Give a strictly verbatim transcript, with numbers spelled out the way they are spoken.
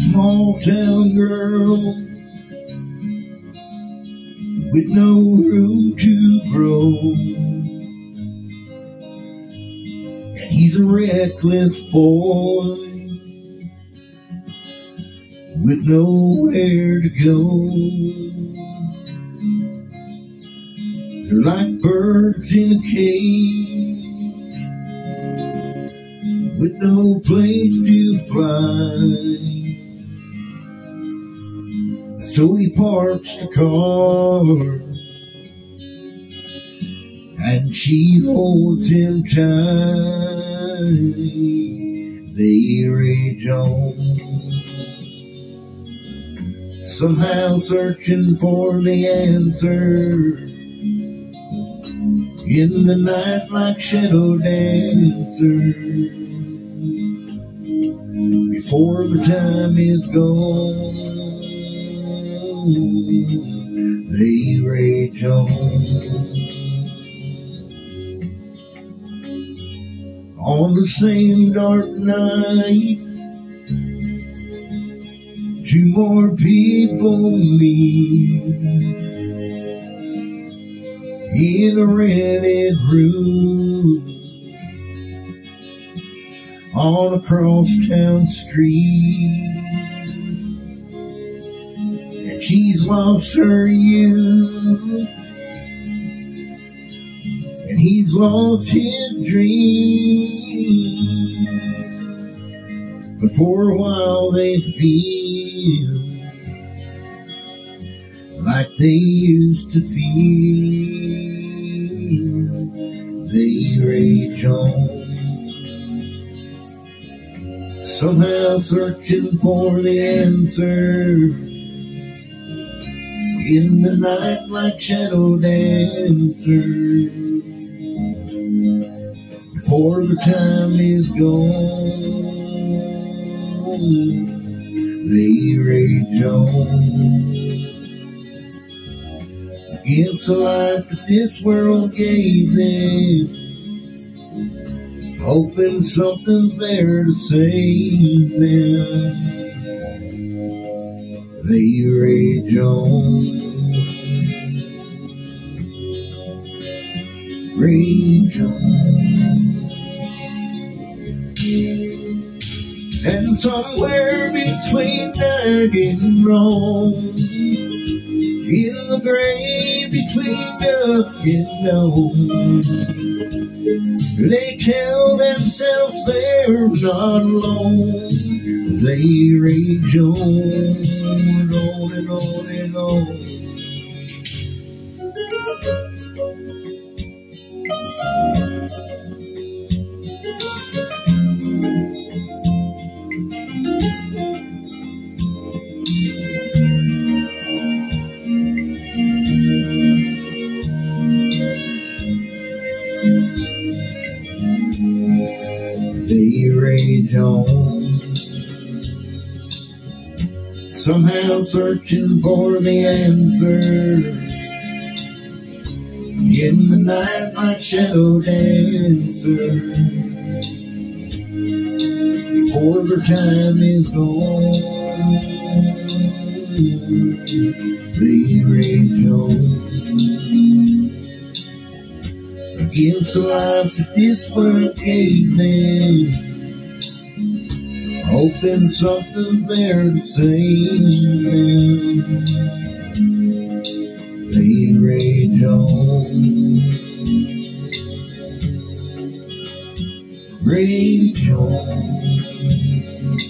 small town girl with no room to grow. And he's a reckless boy with nowhere to go. They're like birds in a cage with no place to fly. So he parks the car and she holds him tight. They rage on, somehow searching for the answer in the night like shadow dancers. Before the time is gone, they rage on. On the same dark night, two more people meet in a rented room on a crosstown street. And she's lost her youth, and he's lost his dreams. But for a while they feel like they used to feel. They rage on, somehow searching for the answer in the night like shadow dancers. Before the time is gone, they rage on against the life that this world gave them, hoping something's there to save them. They rage on, rage on. And somewhere between night and wrong, in the gray between dusk and dawn, they tell themselves they're not alone. They rage on and on and on and on. They rage on, somehow searching for the answer in the night like shadow dancers. Before their time is gone, they rage on against the life that this world gave them, hoping something's there to save them. They rage on, rage on.